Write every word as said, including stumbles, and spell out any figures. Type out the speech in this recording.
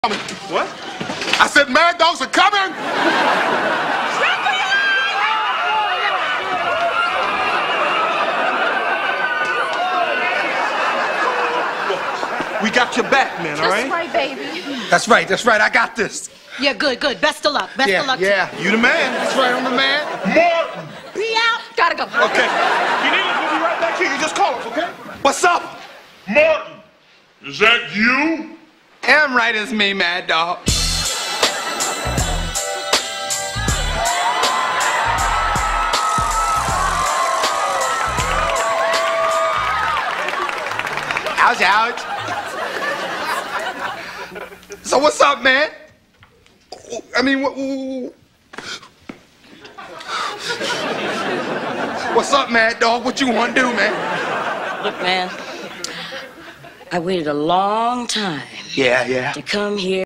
What? I said Mad Dogs are coming! We got your back, man, all right? That's right, baby. That's right, that's right, I got this. Yeah, good, good. Best of luck. Best yeah, of luck. Yeah, You the man. that's right, I'm the man. Martin! Be out. Gotta go. Okay. You need us, we'll be right back here. You just call us, okay? What's up? Martin! Is that you? Damn right it's me, Mad Dog. Ouch, ouch. So what's up, man? I mean, what, what's up, Mad Dog? What you want to do, man? Look, man, I waited a long time Yeah, yeah. to come here.